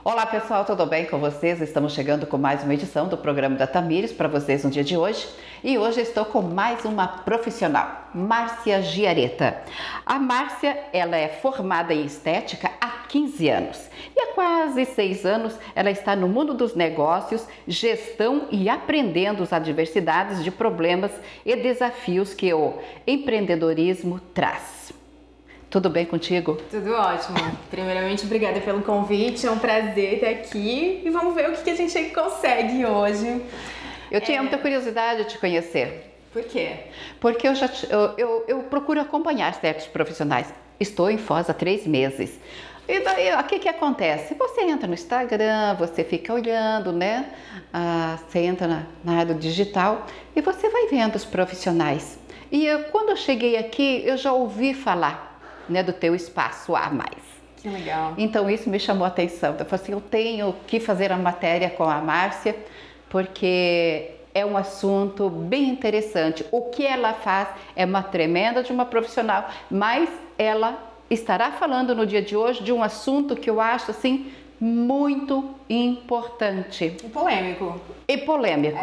Olá pessoal, tudo bem com vocês? Estamos chegando com mais uma edição do programa da Tamires para vocês no dia de hoje. E hoje estou com mais uma profissional, Márcia Giareta. A Márcia, ela é formada em estética há 15 anos e há quase 6 anos ela está no mundo dos negócios, gestão e aprendendo as adversidades de problemas e desafios que o empreendedorismo traz. Tudo bem contigo? Tudo ótimo. Primeiramente, obrigada pelo convite, é um prazer estar aqui e vamos ver o que a gente consegue hoje. Eu tinha muita curiosidade de te conhecer. Por quê? Porque eu procuro acompanhar certos profissionais. Estou em Foz há 3 meses. E daí, o que acontece? Você entra no Instagram, você fica olhando, né? Você entra na área do digital e você vai vendo os profissionais. E quando eu cheguei aqui, eu já ouvi falar, né, do teu espaço a mais. Que legal. Então isso me chamou a atenção. Eu falei assim, eu tenho que fazer a matéria com a Márcia, porque é um assunto bem interessante. O que ela faz é uma tremenda de uma profissional, mas ela estará falando no dia de hoje de um assunto que eu acho assim muito importante. E polêmico. E polêmico.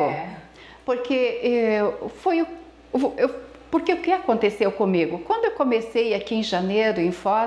Porque porque o que aconteceu comigo? Quando eu comecei aqui em janeiro, em Foz,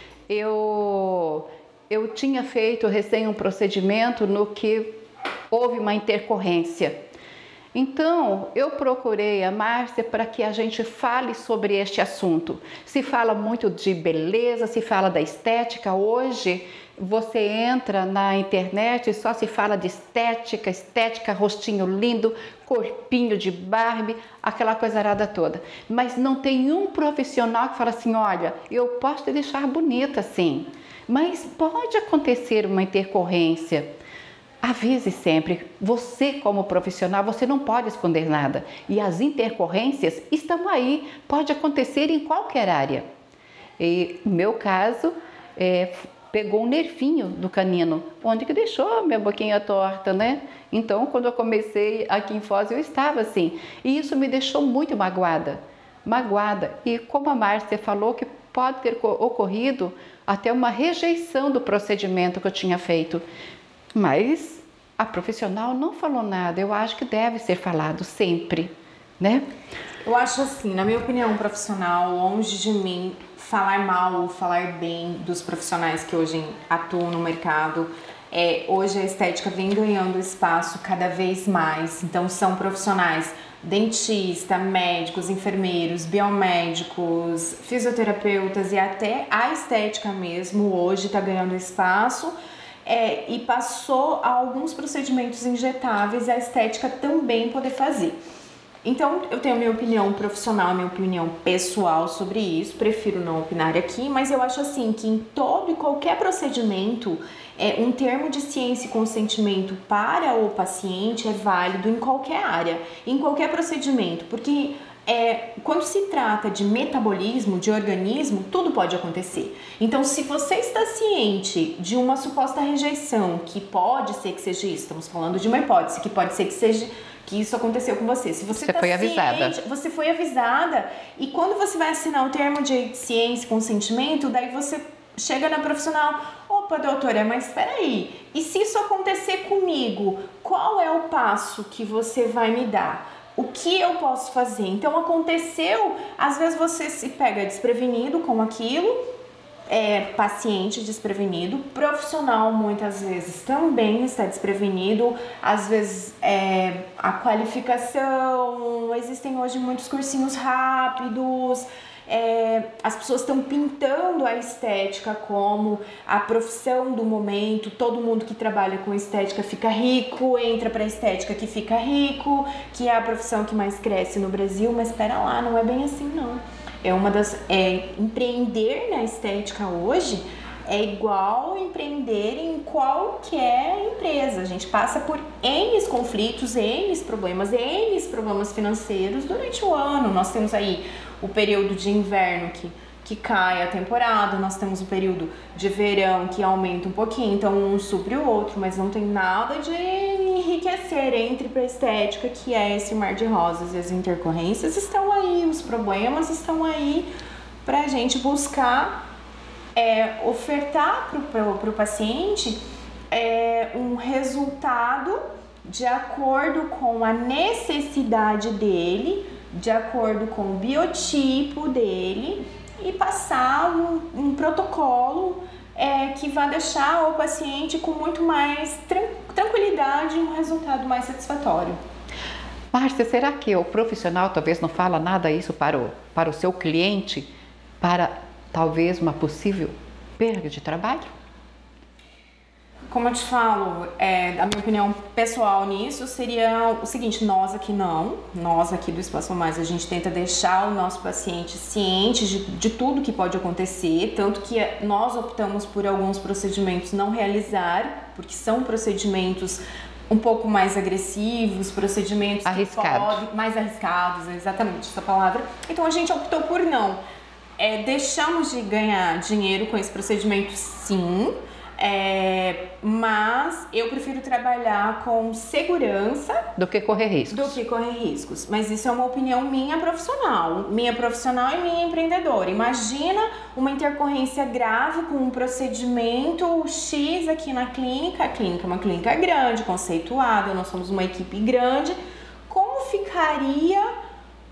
eu tinha feito recém um procedimento no que houve uma intercorrência. Então, eu procurei a Márcia para que a gente fale sobre este assunto. Se fala muito de beleza, se fala da estética. Hoje, você entra na internet e só se fala de estética, rostinho lindo, corpinho de Barbie, aquela coisa arada toda. Mas não tem um profissional que fala assim, olha, eu posso te deixar bonita sim, mas pode acontecer uma intercorrência. Avise sempre, você como profissional, você não pode esconder nada. E as intercorrências estão aí, pode acontecer em qualquer área. E no meu caso, pegou um nervinho do canino, onde que deixou a minha boquinha torta, né? Então, quando eu comecei aqui em Foz, eu estava assim. E isso me deixou muito magoada. E como a Márcia falou, que pode ter ocorrido até uma rejeição do procedimento que eu tinha feito. Mas a profissional não falou nada. Eu acho que deve ser falado sempre, né? Eu acho assim, na minha opinião profissional, longe de mim falar mal ou falar bem dos profissionais que hoje atuam no mercado. Hoje a estética vem ganhando espaço cada vez mais. Então são profissionais dentista, médicos, enfermeiros, biomédicos, fisioterapeutas e até a estética mesmo hoje está ganhando espaço. E passou a alguns procedimentos injetáveis a estética também poder fazer. Então, eu tenho a minha opinião profissional, a minha opinião pessoal sobre isso, prefiro não opinar aqui, mas eu acho assim que em todo e qualquer procedimento, um termo de ciência e consentimento para o paciente é válido em qualquer área, em qualquer procedimento, porque quando se trata de metabolismo, de organismo, tudo pode acontecer. Então, se você está ciente de uma suposta rejeição, que pode ser que seja isso, estamos falando de uma hipótese, que pode ser que seja que isso aconteceu com você. Se você foi avisada. Você foi avisada, e quando você vai assinar o termo de ciência e consentimento, daí você chega na profissional, opa, doutora, mas espera aí, e se isso acontecer comigo, qual é o passo que você vai me dar? O que eu posso fazer? Então aconteceu, às vezes você se pega desprevenido com aquilo, paciente desprevenido, profissional muitas vezes também está desprevenido, às vezes a qualificação, existem hoje muitos cursinhos rápidos, as pessoas estão pintando a estética como a profissão do momento, todo mundo que trabalha com estética fica rico, entra para a estética que fica rico, que é a profissão que mais cresce no Brasil, mas espera lá, não é bem assim não. Empreender na estética hoje é igual empreender em qualquer empresa. A gente passa por N conflitos, N problemas financeiros durante o ano. Nós temos aí o período de inverno que cai a temporada, nós temos o período de verão que aumenta um pouquinho, então um supre o outro, mas não tem nada de enriquecer entre para a estética, que é esse mar de rosas, e as intercorrências estão aí, os problemas estão aí para a gente buscar ofertar para o paciente um resultado de acordo com a necessidade dele, de acordo com o biotipo dele, e passar um protocolo que vai deixar o paciente com muito mais tranquilidade e um resultado mais satisfatório. Márcia, será que o profissional talvez não fala nada isso para o seu cliente, para talvez uma possível perda de trabalho? Como eu te falo, a minha opinião pessoal nisso seria o seguinte: nós aqui do Espaço Mais, a gente tenta deixar o nosso paciente ciente de tudo que pode acontecer, tanto que nós optamos por alguns procedimentos não realizar, porque são procedimentos um pouco mais agressivos, procedimentos mais arriscados, exatamente essa palavra. Então a gente optou por não. Deixamos de ganhar dinheiro com esse procedimento, sim. Mas eu prefiro trabalhar com segurança do que correr riscos. Mas isso é uma opinião minha profissional e minha empreendedora. Imagina uma intercorrência grave com um procedimento X aqui na clínica. A clínica é uma clínica grande, conceituada, nós somos uma equipe grande. Como ficaria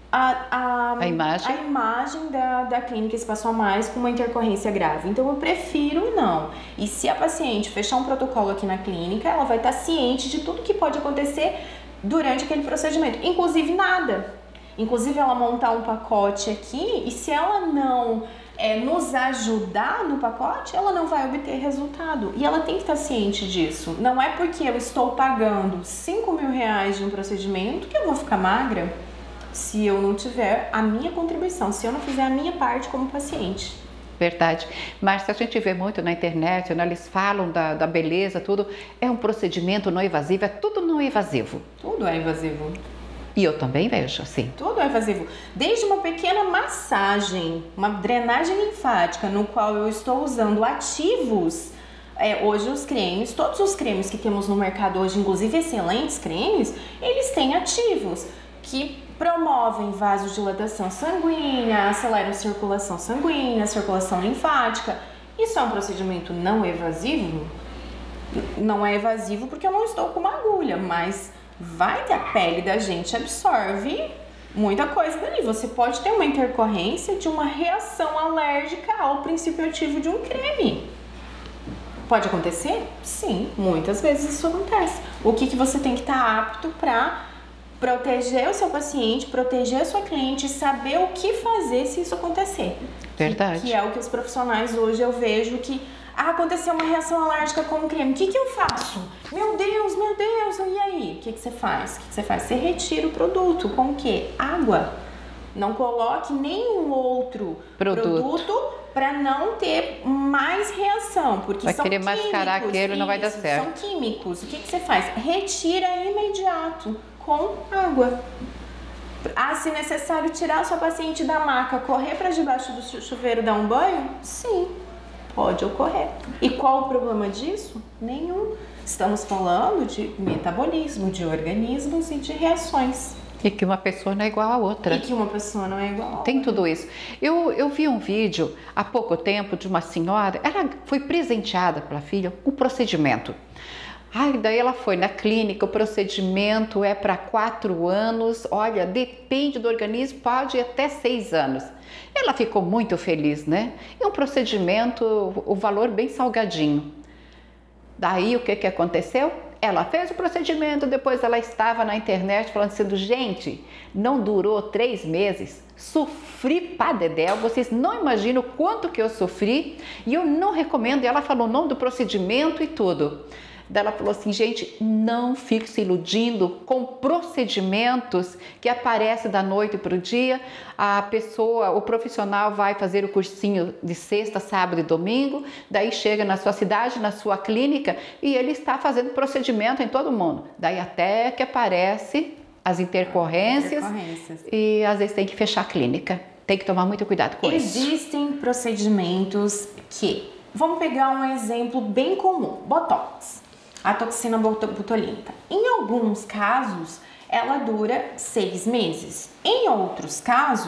a imagem da clínica Espaço Mais com uma intercorrência grave? Então eu prefiro não. E se a paciente fechar um protocolo aqui na clínica, ela vai estar ciente de tudo que pode acontecer durante aquele procedimento, inclusive nada. Inclusive ela montar um pacote aqui, e se ela não nos ajudar no pacote, ela não vai obter resultado. E ela tem que estar ciente disso. Não é porque eu estou pagando R$5.000 de um procedimento que eu vou ficar magra, se eu não tiver a minha contribuição, se eu não fizer a minha parte como paciente. Verdade. Mas a gente vê muito na internet, né? Eles falam da beleza, tudo. É um procedimento não invasivo, é tudo não invasivo. Tudo é invasivo. E eu também vejo assim. Tudo é invasivo. Desde uma pequena massagem, uma drenagem linfática, no qual eu estou usando ativos. Hoje os cremes, todos os cremes que temos no mercado hoje, inclusive excelentes cremes, eles têm ativos que promovem vasodilatação sanguínea, aceleram circulação sanguínea, circulação linfática. Isso é um procedimento não evasivo? Não é evasivo porque eu não estou com uma agulha, mas vai que a pele da gente absorve muita coisa dali. Você pode ter uma intercorrência de uma reação alérgica ao princípio ativo de um creme. Pode acontecer? Sim, muitas vezes isso acontece. O que você tem que estar apto para proteger o seu paciente, proteger a sua cliente e saber o que fazer se isso acontecer. Verdade. Que é o que os profissionais hoje eu vejo que aconteceu uma reação alérgica com o creme. O que eu faço? Meu Deus, e aí? O que você faz? Você retira o produto com o quê? Água. Não coloque nenhum outro produto para não ter mais reação, porque vai são querer químicos, mascarar aquele, não vai dar certo. São químicos. O que você faz? Retira imediato com água. Se necessário tirar a sua paciente da maca, correr para debaixo do chuveiro dar um banho? Sim, pode ocorrer. E qual o problema disso? Nenhum. Estamos falando de metabolismo, de organismos e de reações. E que uma pessoa não é igual a outra. E que uma pessoa não é igual a outra. Tem tudo isso. Eu vi um vídeo há pouco tempo de uma senhora, ela foi presenteada pela filha com um procedimento. Daí ela foi na clínica, o procedimento é para 4 anos, olha, depende do organismo, pode ir até 6 anos. Ela ficou muito feliz, né? E um procedimento, o valor bem salgadinho. Daí o que aconteceu? Ela fez o procedimento, depois ela estava na internet falando assim, gente, não durou 3 meses, sofri pra dedéu, vocês não imaginam o quanto que eu sofri e eu não recomendo. E ela falou o nome do procedimento e tudo. Daí ela falou assim, gente, não fique se iludindo com procedimentos que aparecem da noite para o dia. A pessoa, o profissional vai fazer o cursinho de sexta, sábado e domingo, daí chega na sua cidade, na sua clínica e ele está fazendo procedimento em todo mundo. Daí até que aparece as intercorrências e às vezes tem que fechar a clínica. Tem que tomar muito cuidado com isso. Existem procedimentos que... Vamos pegar um exemplo bem comum, Botox. A toxina botulínica. Em alguns casos, ela dura 6 meses. Em outros casos,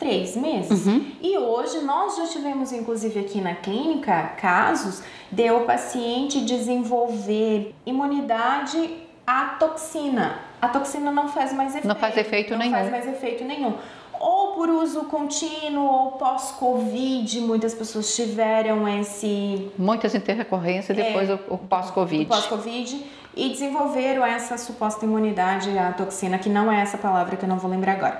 3 meses. E hoje nós já tivemos, inclusive aqui na clínica, casos de o paciente desenvolver imunidade à toxina. A toxina não faz mais efeito. Não faz efeito nenhum. Não faz mais efeito nenhum. Ou por uso contínuo, ou pós-Covid, muitas pessoas tiveram muitas intercorrências depois o pós-Covid. Pós-Covid, e desenvolveram essa suposta imunidade à toxina, que não é essa palavra que eu não vou lembrar agora.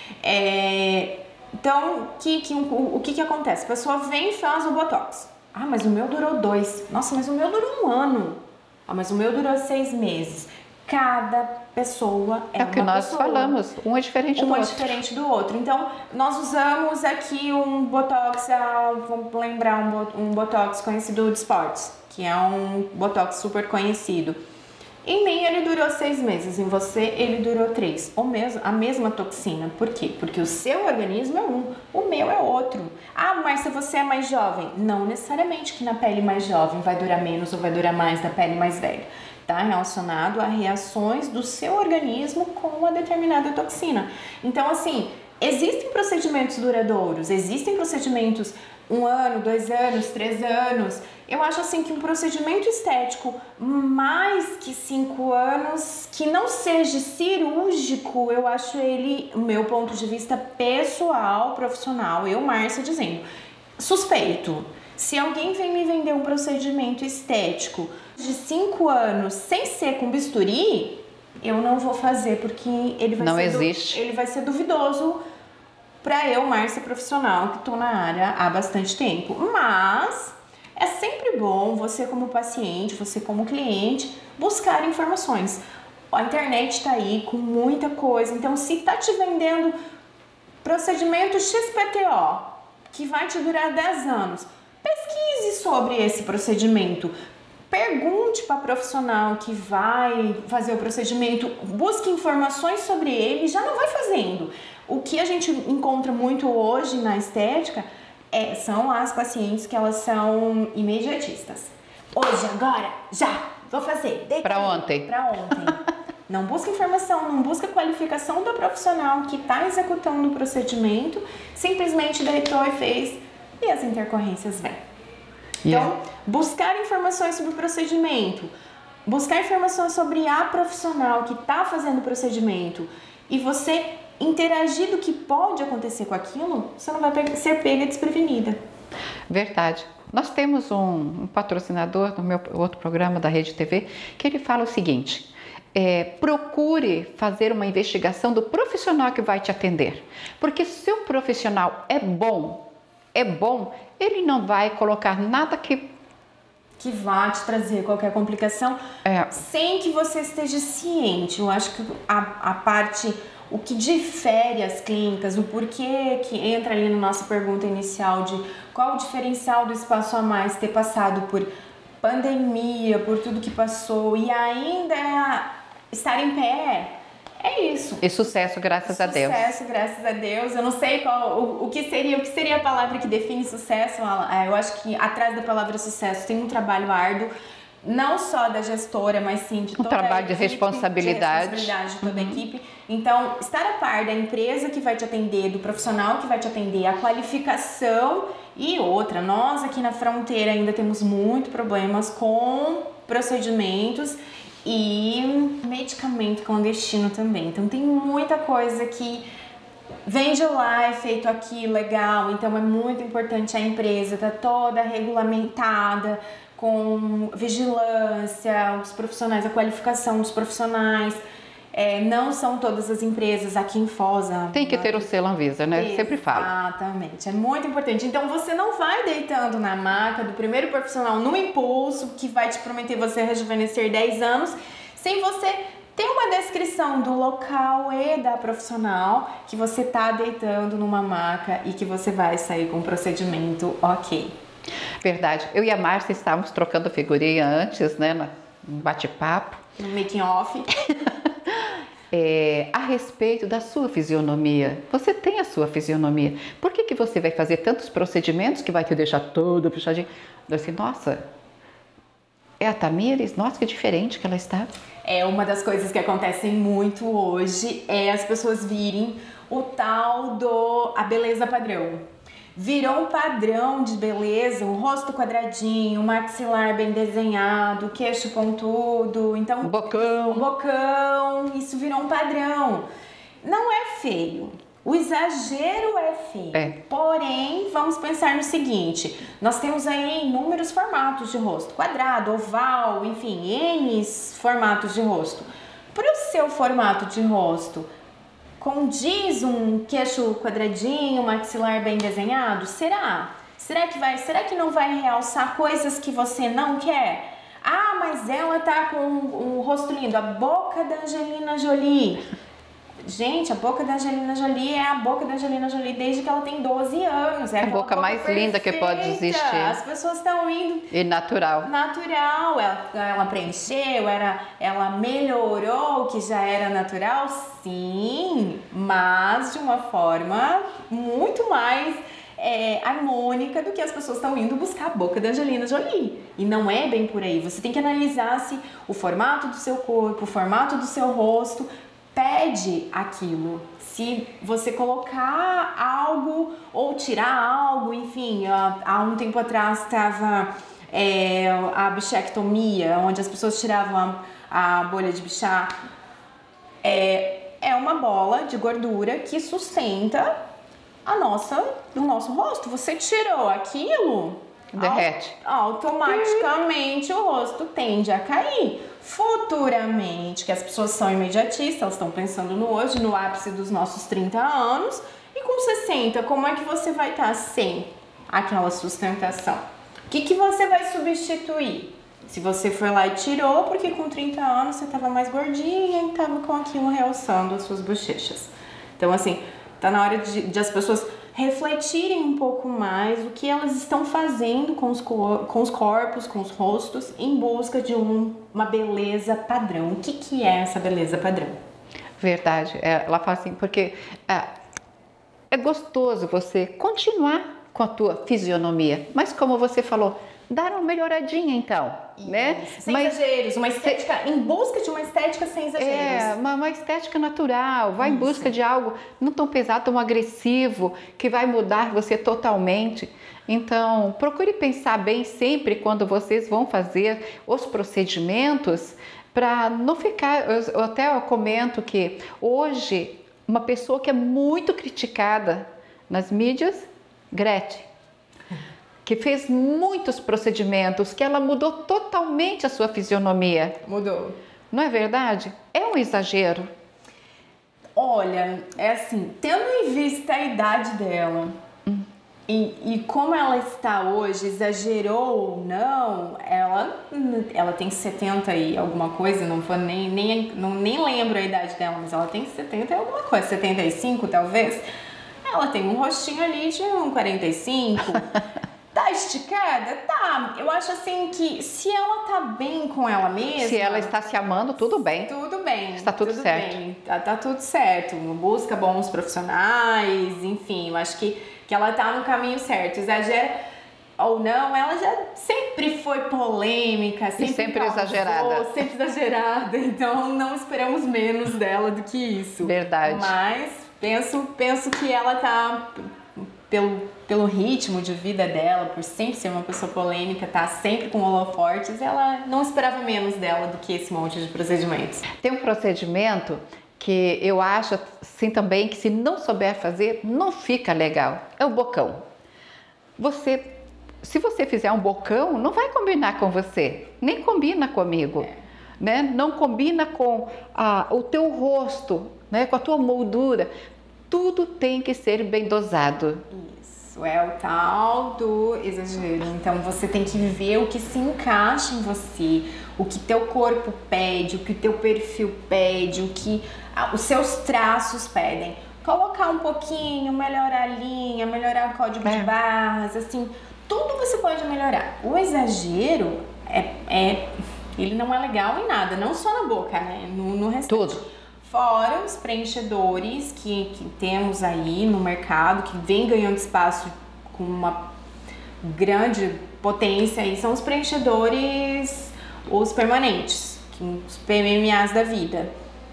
Então, o que acontece? A pessoa vem e faz o Botox. Ah, mas o meu durou 2. Nossa, mas o meu durou 1 ano. Ah, mas o meu durou 6 meses. Cada pessoa é uma pessoa. É o que nós falamos, um é diferente do outro. Um é diferente do outro. Então, nós usamos aqui um Botox, vamos lembrar um Botox conhecido de esportes, que é um Botox super conhecido. Em mim ele durou 6 meses, em você ele durou 3. A mesma toxina. Por quê? Porque o seu organismo é um, o meu é outro. Ah, mas se você é mais jovem, não necessariamente que na pele mais jovem vai durar menos ou vai durar mais na pele mais velha. Está relacionado a reações do seu organismo com uma determinada toxina. Então, assim, existem procedimentos duradouros, existem procedimentos 1 ano, 2 anos, 3 anos. Eu acho assim que um procedimento estético mais que 5 anos, que não seja cirúrgico, eu acho ele, o meu ponto de vista pessoal, profissional, eu, Márcia, dizendo, suspeito. Se alguém vem me vender um procedimento estético de 5 anos sem ser com bisturi, eu não vou fazer, porque ele vai ser duvidoso para eu, Márcia, profissional, que estou na área há bastante tempo. Mas é sempre bom você como paciente, você como cliente, buscar informações. A internet está aí com muita coisa, então se está te vendendo procedimento XPTO, que vai te durar 10 anos, pesquise sobre esse procedimento. Pergunte para a profissional que vai fazer o procedimento, busque informações sobre ele, já não vai fazendo. O que a gente encontra muito hoje na estética são as pacientes que elas são imediatistas. Hoje, agora, já, vou fazer. Para ontem. Para ontem. Não busca informação, não busca qualificação do profissional que está executando o procedimento, simplesmente deitou e fez e as intercorrências vêm. Então, buscar informações sobre o procedimento, buscar informações sobre a profissional que está fazendo o procedimento e você interagir do que pode acontecer com aquilo, você não vai ser pega desprevenida. Verdade. Nós temos um patrocinador no meu outro programa da Rede TV que ele fala o seguinte: procure fazer uma investigação do profissional que vai te atender, porque se o profissional é bom, ele não vai colocar nada que vá te trazer qualquer complicação sem que você esteja ciente. Eu acho que a parte, o que difere as clínicas, o porquê que entra ali na nossa pergunta inicial de qual o diferencial do Espaço a Mais ter passado por pandemia, por tudo que passou e ainda estar em pé, é isso. E sucesso, graças a Deus. Sucesso, graças a Deus. Eu não sei o que seria a palavra que define sucesso. Eu acho que atrás da palavra sucesso tem um trabalho árduo, não só da gestora, mas sim de toda trabalho a equipe, de responsabilidade de toda a equipe. Então, estar a par da empresa que vai te atender, do profissional que vai te atender, a qualificação e outra. Nós aqui na fronteira ainda temos muito problemas com procedimentos e medicamento clandestino também. Então tem muita coisa que vende lá, é feito aqui, legal. Então é muito importante a empresa estar toda regulamentada, com vigilância, os profissionais, a qualificação dos profissionais. Não são todas as empresas aqui em Foz. Tem que ter o selo Anvisa, né? Sempre falo. Exatamente, é muito importante. Então você não vai deitando na maca do primeiro profissional no impulso que vai te prometer você rejuvenescer 10 anos, sem você ter uma descrição do local e da profissional que você tá deitando numa maca e que você vai sair com um procedimento ok. Verdade. Eu e a Márcia estávamos trocando figurinha antes, né? No bate-papo. No making off. A respeito da sua fisionomia. Você tem a sua fisionomia. Por que você vai fazer tantos procedimentos que vai te deixar todo puxadinho? Eu disse, nossa, É a Tamires? Nossa, que diferente que ela está. É uma das coisas que acontecem muito hoje, é as pessoas virem o tal a beleza padrão. Virou um padrão de beleza, o rosto quadradinho, o maxilar bem desenhado, o queixo pontudo, então Um bocão. Isso virou um padrão. Não é feio. O exagero é feio. É. Porém, vamos pensar no seguinte: nós temos aí inúmeros formatos de rosto, quadrado, oval, enfim, N formatos de rosto. Para o seu formato de rosto, condiz um queixo quadradinho, maxilar bem desenhado? Será? Será que não vai realçar coisas que você não quer? Ah, mas ela tá com um rosto lindo, a boca da Angelina Jolie. Gente, a boca da Angelina Jolie é a boca da Angelina Jolie desde que ela tem 12 anos. É a boca mais perfeita. Linda que pode existir. As pessoas estão indo... E natural. Natural. Ela preencheu, ela melhorou o que já era natural, sim, mas de uma forma muito mais harmônica do que as pessoas estão indo buscar a boca da Angelina Jolie. E não é bem por aí. Você tem que analisar se o formato do seu corpo, o formato do seu rosto pede aquilo. Se você colocar algo ou tirar algo, enfim, há um tempo atrás estava a bichectomia, onde as pessoas tiravam a bolha de bichá. É uma bola de gordura que sustenta o nosso rosto. Você tirou aquilo, derrete. Automaticamente o rosto tende a cair. Futuramente, que as pessoas são imediatistas, elas estão pensando no hoje, no ápice dos nossos 30 anos, e com 60, como é que você vai estar sem aquela sustentação? O que você vai substituir? Se você foi lá e tirou, porque com 30 anos você estava mais gordinha e estava com aquilo realçando as suas bochechas. Então, assim, tá na hora de as pessoas refletirem um pouco mais o que elas estão fazendo com os corpos, com os rostos, em busca de uma beleza padrão. O que é essa beleza padrão? Verdade. Ela fala assim, porque é gostoso você continuar com a tua fisionomia, mas como você falou, dar uma melhoradinha então, né? Sem exageros, uma estética, em busca de uma estética sem exageros. Uma estética natural, vai em busca de algo não tão pesado, tão agressivo, que vai mudar você totalmente. Então, procure pensar bem sempre quando vocês vão fazer os procedimentos, para não ficar... Eu comento que hoje, uma pessoa que é muito criticada nas mídias, Gretchen, que fez muitos procedimentos, que ela mudou totalmente a sua fisionomia. Mudou. Não é verdade? É um exagero. Olha, é assim, tendo em vista a idade dela e como ela está hoje, exagerou ou não, ela tem 70 e alguma coisa, nem lembro a idade dela, mas ela tem 70 e alguma coisa, 75 talvez. Ela tem um rostinho ali de 45. Tá esticada? Tá. Eu acho assim que se ela tá bem com ela mesma... Se ela está se amando, tudo bem. Tudo bem. Está tudo certo. Bem. Tá tudo certo. Busca bons profissionais, enfim. Eu acho que ela tá no caminho certo. Exagera ou não, ela já sempre foi polêmica. Sempre exagerada. Sempre exagerada. Então não esperamos menos dela do que isso. Verdade. Mas penso que ela tá... Pelo ritmo de vida dela, por sempre ser uma pessoa polêmica, tá sempre com holofortes, ela não esperava menos dela do que esse monte de procedimentos. Tem um procedimento que eu acho assim também que se não souber fazer, não fica legal. É o bocão. Se você fizer um bocão, não vai combinar com você, nem combina comigo. Né? Não combina com o teu rosto, né? Com a tua moldura. Tudo tem que ser bem dosado. Isso, é o tal do exagero. Então você tem que ver o que se encaixa em você, o que teu corpo pede, o que teu perfil pede, o que os seus traços pedem. Colocar um pouquinho, melhorar a linha, melhorar o código de barras, assim, tudo você pode melhorar. O exagero ele não é legal em nada, não só na boca, né? No restante. Tudo. Fora os preenchedores que temos aí no mercado, que vem ganhando espaço com uma grande potência, e são os preenchedores os permanentes, os PMMAs da vida.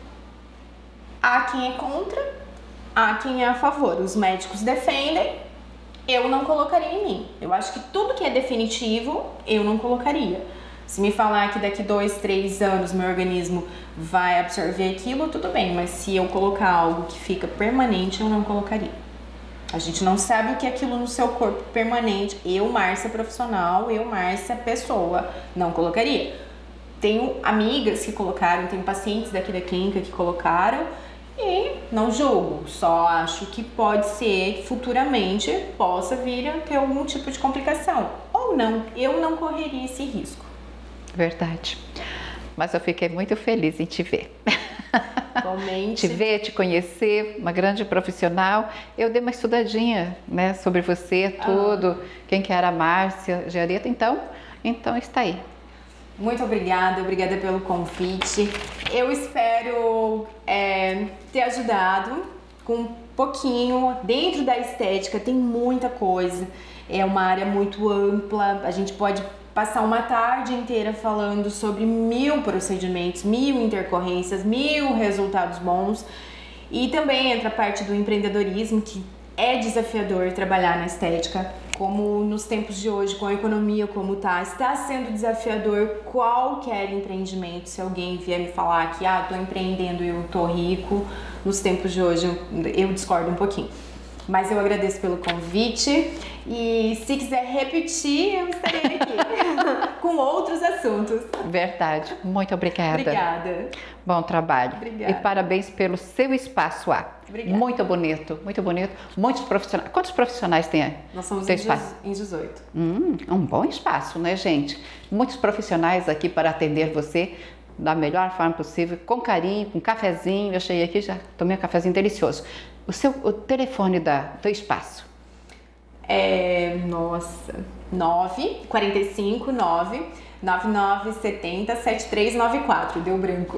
Há quem é contra, há quem é a favor. Os médicos defendem, eu não colocaria em mim. Eu acho que tudo que é definitivo, eu não colocaria. Se me falar que daqui 2, 3 anos meu organismo vai absorver aquilo, tudo bem. Mas se eu colocar algo que fica permanente, eu não colocaria. A gente não sabe o que é aquilo no seu corpo permanente. Eu, Márcia profissional, eu, Márcia pessoa, não colocaria. Tenho amigas que colocaram, tenho pacientes daqui da clínica que colocaram e não julgo. Só acho que pode ser que futuramente possa vir a ter algum tipo de complicação. Ou não, eu não correria esse risco. Verdade. Mas eu fiquei muito feliz em te ver. Igualmente. Te ver, te conhecer, uma grande profissional. Eu dei uma estudadinha, né, sobre você, tudo, quem que era a Márcia Giareta, então está aí. Muito obrigada pelo convite. Eu espero ter ajudado com um pouquinho. Dentro da estética tem muita coisa, é uma área muito ampla, a gente pode passar uma tarde inteira falando sobre 1000 procedimentos, 1000 intercorrências, 1000 resultados bons. E também entra a parte do empreendedorismo, que é desafiador trabalhar na estética, como nos tempos de hoje, com a economia como está sendo desafiador qualquer empreendimento. Se alguém vier me falar que tô empreendendo e eu tô rico, nos tempos de hoje eu discordo um pouquinho. Mas eu agradeço pelo convite e se quiser repetir, eu estarei aqui com outros assuntos. Verdade. Muito obrigada. Obrigada. Bom trabalho. Obrigada. E parabéns pelo seu espaço lá. Obrigada. Muito bonito, muito bonito. Muitos profissionais. Quantos profissionais tem aí? Nós somos em 18. Um bom espaço, né, gente? Muitos profissionais aqui para atender você da melhor forma possível, com carinho, com cafezinho. Eu cheguei aqui, já tomei um cafezinho delicioso. O telefone do espaço? 45 9 9970 7394. Deu branco.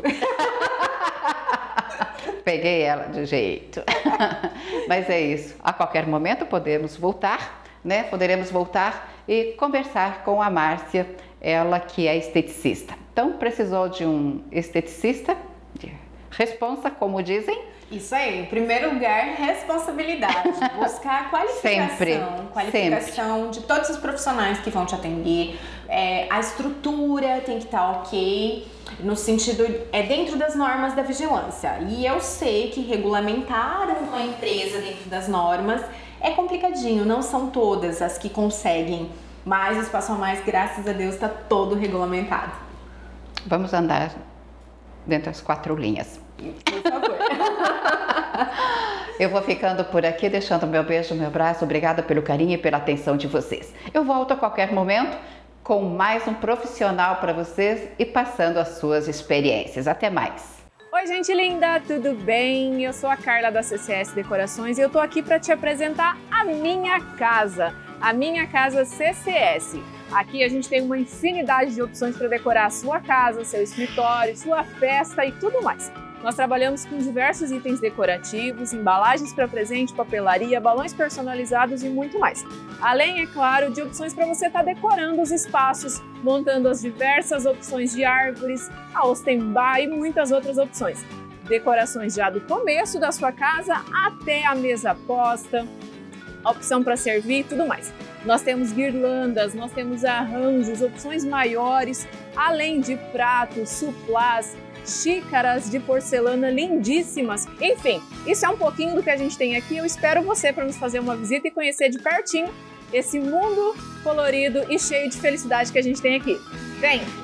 Peguei ela de jeito. Mas é isso. A qualquer momento podemos voltar, né? Poderemos voltar e conversar com a Márcia, ela que é esteticista. Então, precisou de um esteticista, de responsa, como dizem. Isso aí, em primeiro lugar, responsabilidade, buscar qualificação de todos os profissionais que vão te atender, a estrutura tem que estar ok, no sentido, dentro das normas da vigilância. E eu sei que regulamentar uma empresa dentro das normas é complicadinho, não são todas as que conseguem, mas o Espaço a Mais, graças a Deus, está todo regulamentado. Vamos andar dentro das 4 linhas. Por favor. Eu vou ficando por aqui, deixando meu beijo, meu abraço. Obrigada pelo carinho e pela atenção de vocês. Eu volto a qualquer momento com mais um profissional para vocês e passando as suas experiências. Até mais! Oi, gente linda, tudo bem? Eu sou a Carla da CCS Decorações e eu tô aqui para te apresentar a minha casa CCS. Aqui a gente tem uma infinidade de opções para decorar a sua casa, seu escritório, sua festa e tudo mais. Nós trabalhamos com diversos itens decorativos, embalagens para presente, papelaria, balões personalizados e muito mais. Além, é claro, de opções para você estar decorando os espaços, montando as diversas opções de árvores, a Ostenbar e muitas outras opções. Decorações já do começo da sua casa até a mesa posta, opção para servir e tudo mais. Nós temos guirlandas, nós temos arranjos, opções maiores, além de pratos, suplás, xícaras de porcelana lindíssimas. Enfim, isso é um pouquinho do que a gente tem aqui. Eu espero você para nos fazer uma visita e conhecer de pertinho esse mundo colorido e cheio de felicidade que a gente tem aqui. Vem!